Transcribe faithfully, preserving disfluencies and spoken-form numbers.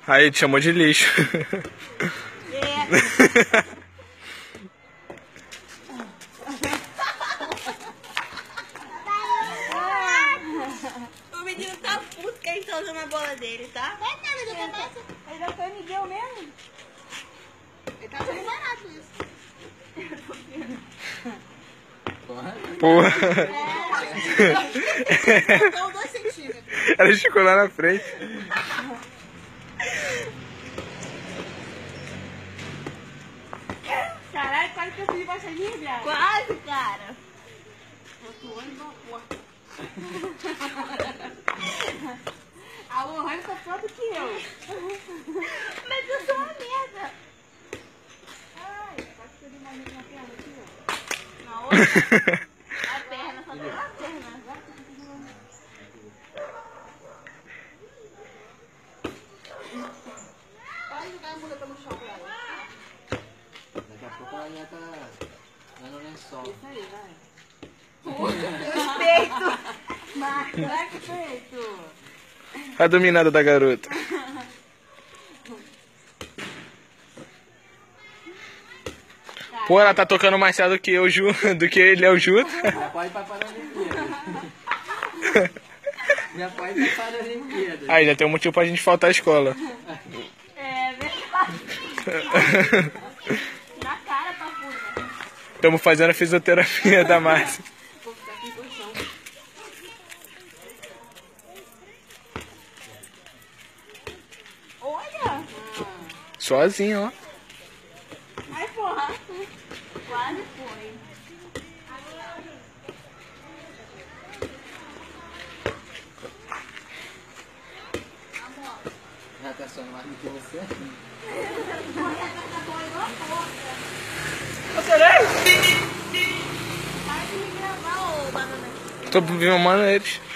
Aí, te chamou de lixo. É. O menino tá puto que a gente tá usando a bola dele, tá? Não é nada da cabeça. Ele já foi e me deu mesmo. Ele tá sendo barato isso. Porra. É. Faltou dois centímetros. Ela ficou lá na frente. Caralho, quase que eu fui embaixo de mim, viado. Quase, cara. Eu tô indo na porta. A Lohane tá pior do que eu. Mas eu sou uma merda. Ai, quase que eu dei uma merda na perna aqui, ó. Na outra? A perna, só tem uma perna. Vai jogar a muleta no chão, cara. Daqui a pouco ela já tá dando lençol. Isso aí, vai. Respeito! Marca, respeito! A dominada da garota. Pô, ela tá tocando mais certo do que eu, Ju, do que ele é o Juto. Minha pai vai para a Olimpíada. Minha pai vai para a Olimpíada. Aí, já tem um motivo pra gente faltar à escola. É verdade. Na cara, papuda. Estamos fazendo a fisioterapia da Márcia. Vou ficar aqui com o chão. Olha! Sozinho, ó. Ai, porra! Quase foi. Já tá sonhando mais do que você? Tô filmando eles.